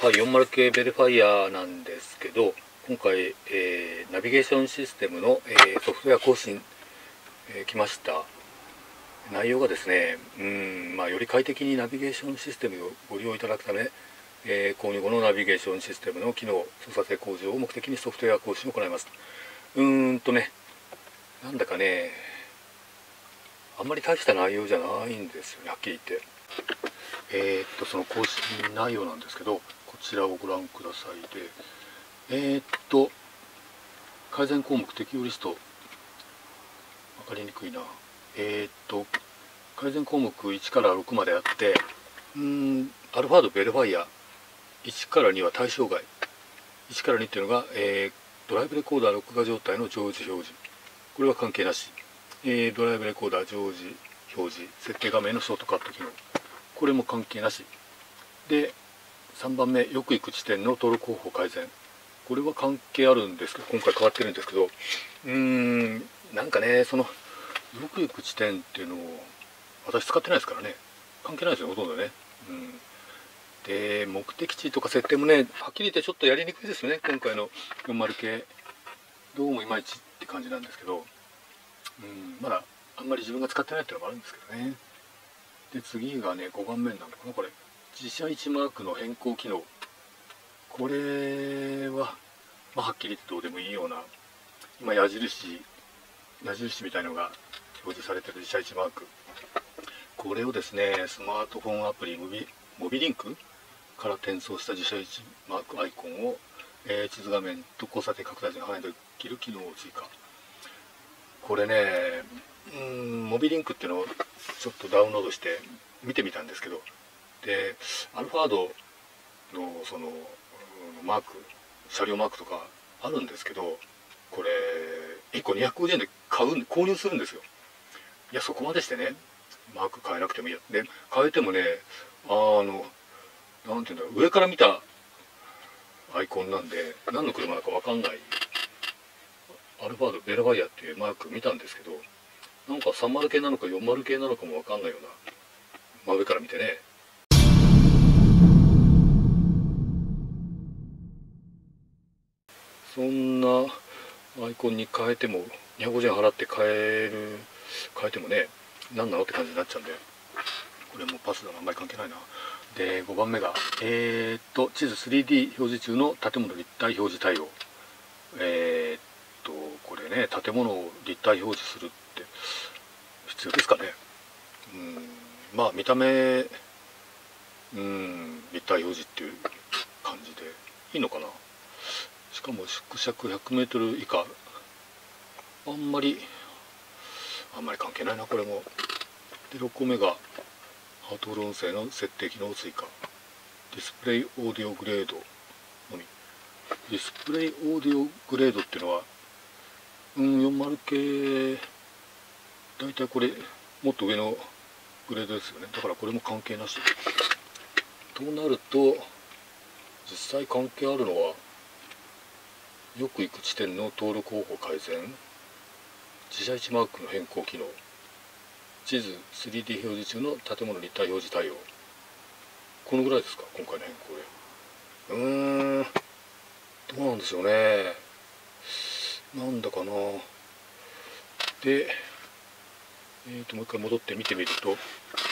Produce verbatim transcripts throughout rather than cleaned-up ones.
はい、よんじゅう系ベルファイアなんですけど、今回、えー、ナビゲーションシステムの、えー、ソフトウェア更新、えー、来ました。内容がですね、うん、まあ、より快適にナビゲーションシステムをご利用いただくため、えー、購入後のナビゲーションシステムの機能操作性向上を目的にソフトウェア更新を行います。うーんとね、なんだかね、あんまり大した内容じゃないんですよね、はっきり言って。えー、っと、その更新内容なんですけど、こちらをご覧くださいで、えー、っと、改善項目適用リスト、わかりにくいな。えー、っと、改善項目いちからろくまであって、うーん、アルファードベルファイア、いちからには対象外。いちからにっていうのが、えー、ドライブレコーダー録画状態の常時表示。これは関係なし。えー、ドライブレコーダー常時表示、設定画面のショートカット機能。これも関係なし。で、さんばんめ、よく行く地点の登録方法改善。これは関係あるんですけど、今回変わってるんですけど、うーん、なんかね、その、よく行く地点っていうのを、私使ってないですからね。関係ないですよ、ほとんどね。うん。で、目的地とか設定もね、はっきり言ってちょっとやりにくいですよね、今回のよんじゅう系。どうもいまいちって感じなんですけど、うん、まだあんまり自分が使ってないっていうのもあるんですけどね。で、次がね、ごばんめなのかな、これ。自社位置マークの変更機能。これは、まあ、はっきり言ってどうでもいいような、今矢印、矢印みたいのが表示されてる自社位置マーク。これをですね、スマートフォンアプリモビ、モビリンクから転送した自社位置マークアイコンを、えー、地図画面と交差点拡大時に反映できる機能を追加。これね、うん、モビリンクっていうのをちょっとダウンロードして見てみたんですけど、で、アルファードのそのマーク、車両マークとかあるんですけど、これいっこにひゃくごじゅうえんで買う購入するんですよ。いや、そこまでしてね、マーク変えなくてもいいや。で、変えてもね、あの、なんていうんだろう、上から見たアイコンなんで、何の車だかわかんない、アルファードベルファイアっていうマーク見たんですけど、なんかさんじゅう系なのかよんじゅう系なのかもわかんないような、真上から見てね。そんなアイコンに変えても、にひゃくごじゅうえん払って変える、変えてもね、何なのって感じになっちゃうんで、これもパスだな、あんまり関係ないな。で、ごばんめが、えー、っと、地図 スリーディー 表示中の建物立体表示対応。えー、っと、これね、建物を立体表示するって必要ですかね。うん、まあ、見た目、うん、立体表示っていう感じでいいのかな。しかも縮尺ひゃくメートル以下。あんまり、あんまり関係ないな、これも。で、ろっこめが、アウトロー音声の設定機能を追加。ディスプレイオーディオグレードのみ。ディスプレイオーディオグレードっていうのは、うん、よんじゅう系、だいたいこれ、もっと上のグレードですよね。だからこれも関係なし。となると、実際関係あるのは、よく行く地点の登録方法改善、自社位置マークの変更機能、地図 スリーディー 表示中の建物立体表示対応。このぐらいですか、今回の変更で。うーん、どうなんでしょうね。なんだかな。で、えーと、もう一回戻って見てみると、うーん、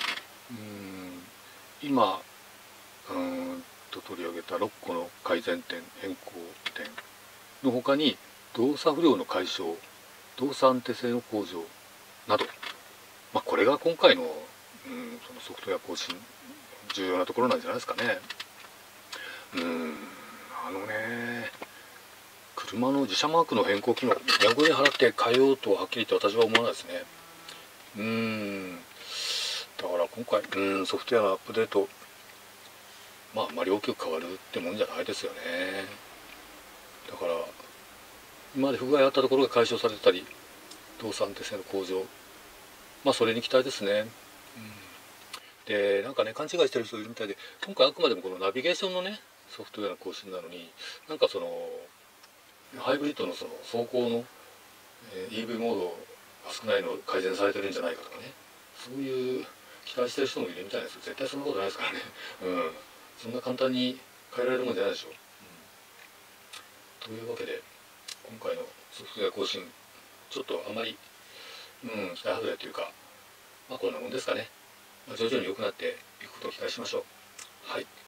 今、うーんと取り上げたろっこの改善点、変更点の他に、動作不良の解消、動作安定性の向上など、まあ、これが今回の、うん、そのソフトウェア更新、重要なところなんじゃないですかね。うん、あのね、車の自社マークの変更機能、にひゃくえん払って変えようとははっきり言って私は思わないですね。うーん、だから今回、うん、ソフトウェアのアップデート、まああまり大きく変わるってもんじゃないですよね。だから今まで不具合あったところが解消されてたり、動作安定性の向上、まあそれに期待ですね。うん、で、なんかね、勘違いしてる人いるみたいで、今回あくまでもこのナビゲーションのね、ソフトウェアの更新なのに、なんかそのハイブリッドのその走行の、えー、イーブイ モードが少ないの改善されてるんじゃないかとかね、そういう期待してる人もいるみたいですよ。絶対そんなことないですからね。うん、そんな簡単に変えられるもんじゃないでしょ。うん、というわけで今回のソフトウェア更新ちょっとあまり、うん、期待外れというか、まあこんなもんですかね。まあ、徐々に良くなっていくことを期待しましょう。はい。